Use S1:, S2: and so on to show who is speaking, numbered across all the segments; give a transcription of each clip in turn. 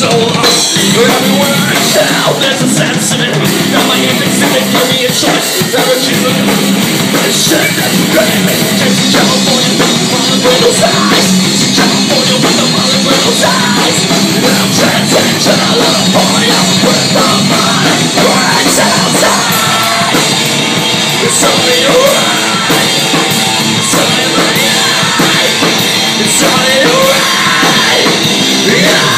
S1: so long. Everywhere I tell, there's a sense in it. Now my instincts say they give me a choice. Never choose the shit that's great. Chasing California with the Montevideo size. Chasing California with the Montevideo size. And I'm chasing California with the mind breaks outside. It's only right. It's only right. It's only right. Yeah.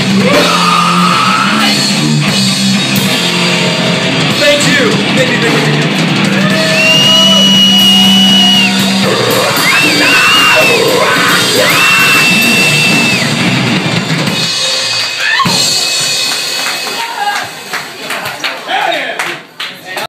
S1: Thank you.